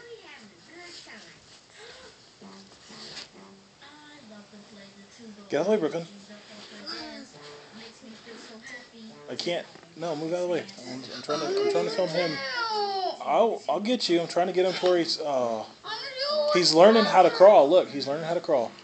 Get out of the way, Brooklyn. I can't. No, move out of the way. I'm trying to film him. I'll get you. I'm trying to get him to where he's learning how to crawl. Look, he's learning how to crawl.